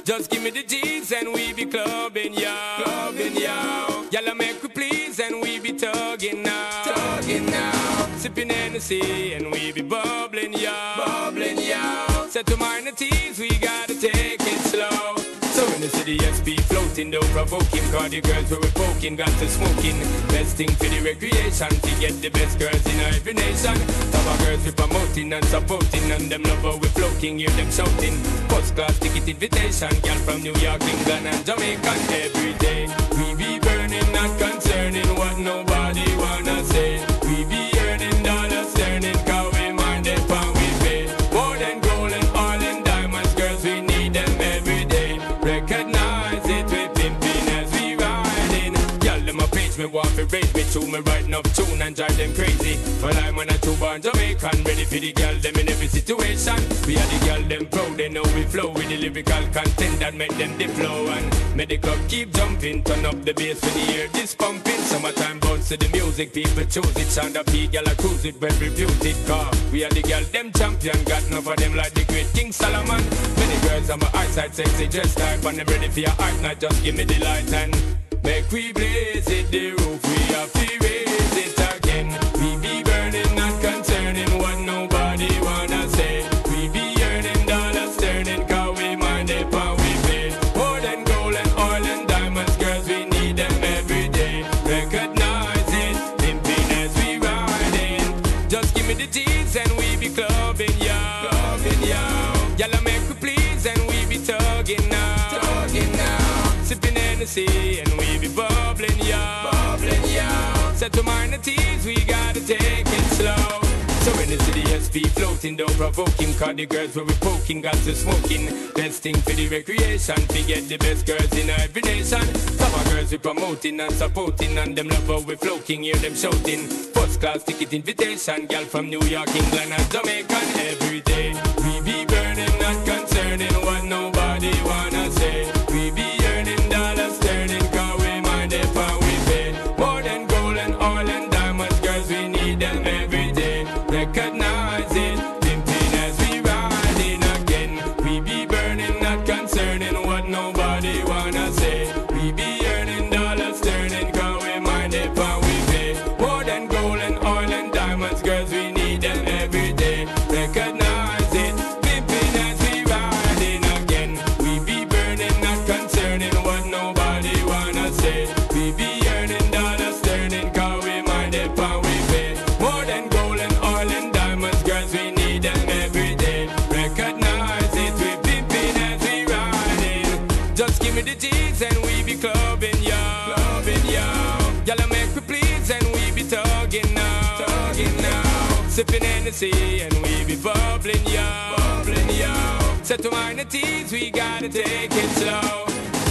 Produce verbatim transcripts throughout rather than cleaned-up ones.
Just give me the G's and we be clubbing, yo. Clubbing, yo. Y'all make we please and we be tugging now. Tugging now. Sipping Hennessy and we be bubbling, yo. Bubbling, yo. Set to minor teas, we gotta take it slow. So in the city, S P floating, though provoking. Cause the girls we were poking, got to smoking. Best thing for the recreation, to get the best girls in every nation. Some our girls we promoting and supporting, and them lover we floating, hear them shouting. First class ticket invitation, girl from New York, England and Jamaica. Every day we be burning, not concerning what nobody wanna say. We be earning dollars, turning, cause we minded and we pay. More than gold and oil and diamonds, girls we need them every day. Recognize it, we pimping as we riding. Y'all them a page me want to raise me to me writing up tune and drive them crazy. Well I'm on a two-born Jamaican, ready for the girl them in every situation. We are the girl them proud, they know we flow with the lyrical content that make them the flow. And make the club keep jumping, turn up the bass when you hear this pumping. Summertime bounce to the music, people choose it. Sound up the girl a cruise it, well reviewed it. Car we are the girl them champion, got enough of them like the great King Solomon. Many girls on my eyesight sexy just type, and them ready for your heart, not just give me the light and make we blaze it, the roof we have to raise it again. We be burning, not concerning what nobody wanna say. We be earning dollars, turning, cause we mind it and we pay. More than gold and oil and diamonds, girls we need them every day. Recognize it, pimping as we riding. Just give me the G's and we be clubbing, yo. Clubbing, yo. Y'all make we please and we be tugging now. Tugging now. Sipping Hennessy and we be bubbling, yo. Bubbling, yo. Set to minor teas, we gotta take it slow. So in the city, S P floating, don't provoking. Cause the girls where we poking, got to smoking. Best thing for the recreation, to get the best girls in every nation. Some of girls we promoting and supporting, and them lover we floating, hear them shouting. First class ticket invitation, girl from New York, England and Jamaica. Every day we be burning, not concerning what nobody wanna say. We be earning dollars, turning, cause we mind it and we pay. More than gold and oil and diamonds, girls we need them every day. Recognize it, pimping as we riding again. We be burning, not concerning what nobody wanna say. We be earning dollars, turning, cause we mind it and we pay. More than gold and oil and diamonds, girls we need them every day. Recognize it, pimping as we riding again. We be burning, not concerning what nobody wanna say. We be earning dollars, turning, cause we mind it and we pay. More than gold and oil and diamonds, girls we need them every day. Recognize it, we pimping as we riding. Just give me the G's and we be clubbing, yo. Clubbing, yo. Y'all make we please and we be tugging now. Tugging now. Sipping Hennessy and we be bubbling, yo. Bubbling, yo. Set to minor teas, we gotta take it slow.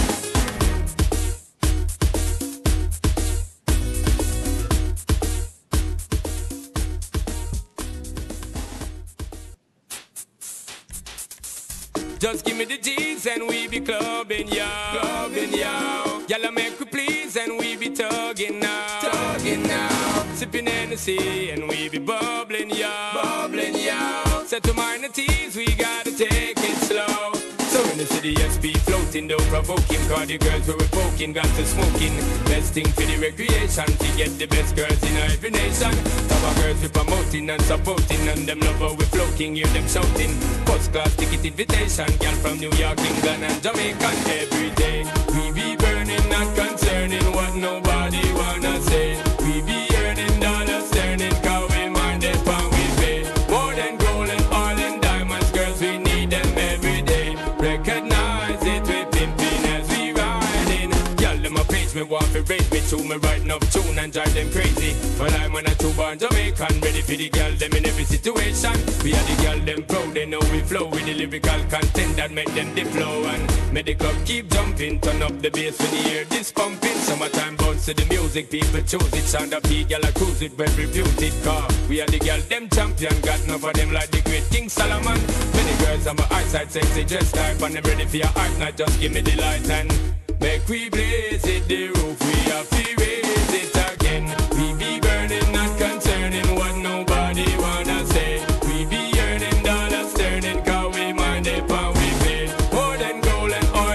Just give me the G's and we be clubbing, yo. Clubbing, yo. Y'all make we please and we be tugging now. Tugging now. Sipping Hennessy and we be bubbling, yo. Bubbling, yo. Set to minor teas, we gotta take it slow. So in the city, S P floating, though provoking. Cause the girls we were poking, got to smoking. Best thing for the recreation, to get the best girls in every nation. Some our girls we promoting and supporting, and them lover we floating, hear them shouting. First class ticket invitation, girl from New York, England and Jamaica. Every day we be burning, not concerning what nobody wanna say. We be earning dollars, turning, cause we mind it and we pay. More than gold and oil and diamonds, girls we need them every day. Recognize it, we pimping as we riding. Y'all them a page me want to raise me to me writing up tune and drive them crazy. Well I'm on a two-born Jamaican, ready for the girl them in every situation. We are the girl them proud, they know we flow with the lyrical content that make them the flow. And make the club keep jumping, turn up the bass when you hear this pumping. Summertime bounce to the music, people choose it. Sound up the girl a cruise it, well reputed. Car we are the girl them champion, got enough of them like the great King Solomon. Many girls on my eyesight sexy just type, and them ready for your heart, not just give me the light and make we blaze it, the roof we have to raise it again. We be burning, not concerning what nobody wanna say. We be earning dollars, turning, cause we mind it and we pay. More than gold and oil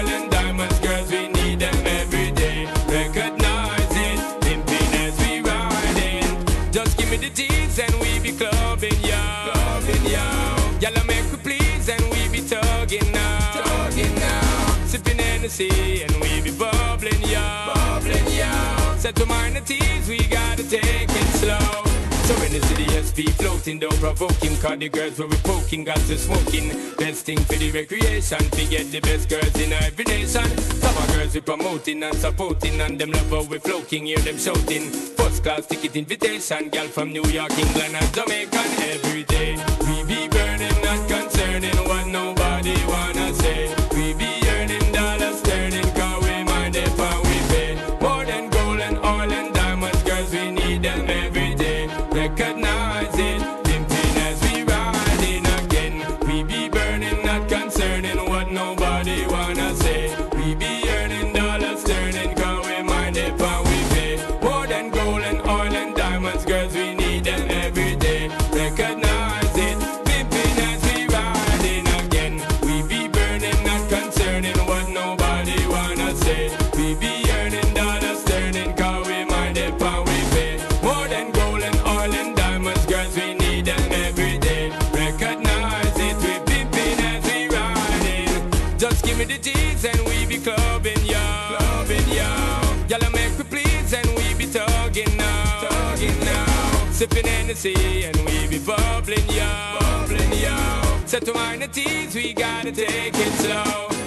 Hennessy and we be bubbling, yo. Bubbling, yo. Set to minor teas, we gotta take it slow. So when the city S P floating, don't provoke him, cause the girls where we poking got to smoking. Best thing for the recreation, to get the best girls in every nation. Some of girls we promoting and supporting, and them love how we floating, hear them shouting. First class ticket invitation, girl from New York, England and Jamaica every day. We be burning, not concerning what nobody wanna say. We be earning dollars, turning, cause we mind if we pay. More than gold and oil and diamonds, girls we need them every day. Recognize it, pimping as we riding again. We be burning, not concerning what nobody wanna say. We be earning dollars, turning, cause we mind if we pay. More than gold and oil and diamonds, girls we need them every day. Recognize it, pimping as we riding again. We be burning, not concerning what nobody wanna say. We be earning dollars, turning, cause we mind if we pay. More than gold and oil and diamonds, girls we need them every day. Recognize it, we pimping as we riding. Just give me the G's and we be clubbing, yo. Clubbing, yo. Y'all make we please and we be tugging now. Tugging now. Sipping Hennessy and we be bubbling, yo. Bubbling, yo. Set to minor teas, we gotta take it slow.